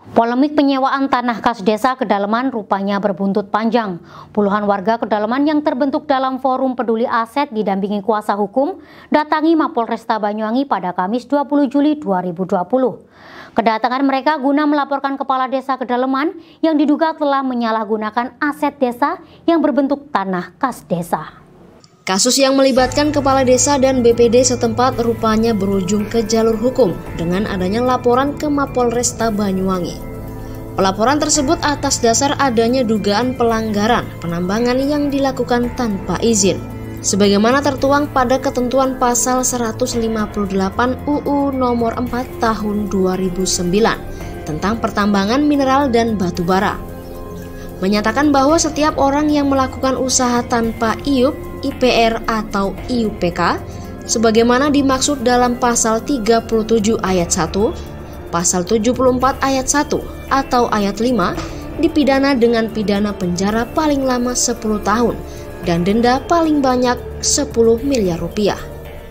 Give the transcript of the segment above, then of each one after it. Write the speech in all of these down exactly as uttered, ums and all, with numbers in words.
Polemik penyewaan tanah kas desa Kedalaman rupanya berbuntut panjang. Puluhan warga Kedalaman yang terbentuk dalam forum peduli aset didampingi kuasa hukum datangi Mapolresta Banyuwangi pada Kamis dua puluh Juli dua ribu dua puluh. Kedatangan mereka guna melaporkan kepala desa Kedalaman yang diduga telah menyalahgunakan aset desa yang berbentuk tanah kas desa. Kasus yang melibatkan kepala desa dan B P D setempat rupanya berujung ke jalur hukum dengan adanya laporan ke Mapolresta Banyuwangi. Pelaporan tersebut atas dasar adanya dugaan pelanggaran penambangan yang dilakukan tanpa izin, sebagaimana tertuang pada ketentuan pasal seratus lima puluh delapan U U nomor empat tahun dua ribu sembilan tentang pertambangan mineral dan batu bara. Menyatakan bahwa setiap orang yang melakukan usaha tanpa I U P, I P R atau I U P K sebagaimana dimaksud dalam pasal tiga puluh tujuh ayat satu, pasal tujuh puluh empat ayat satu atau ayat lima dipidana dengan pidana penjara paling lama sepuluh tahun dan denda paling banyak sepuluh miliar rupiah.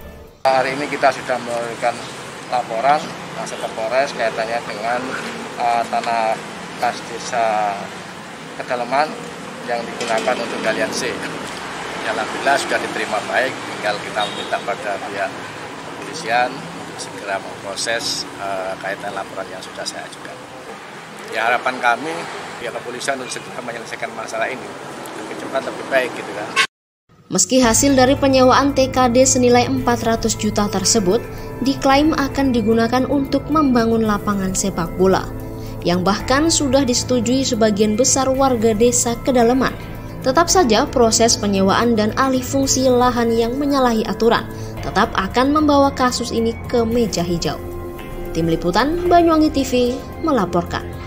Hari ini kita sudah memberikan laporan langsung ke Polres kaitannya dengan uh, tanah kas desa Kedalaman yang digunakan untuk galian C. Alhamdulillah sudah diterima baik, tinggal kita meminta pada pihak kepolisian untuk segera memproses uh, kaitan laporan yang sudah saya ajukan. Ya, harapan kami pihak kepolisian untuk segera menyelesaikan masalah ini lebih cepat lebih baik gitu kan. Meski hasil dari penyewaan T K D senilai empat ratus juta tersebut diklaim akan digunakan untuk membangun lapangan sepak bola, yang bahkan sudah disetujui sebagian besar warga desa Kedalaman. Tetap saja proses penyewaan dan alih fungsi lahan yang menyalahi aturan tetap akan membawa kasus ini ke meja hijau. Tim Liputan Banyuwangi T V melaporkan.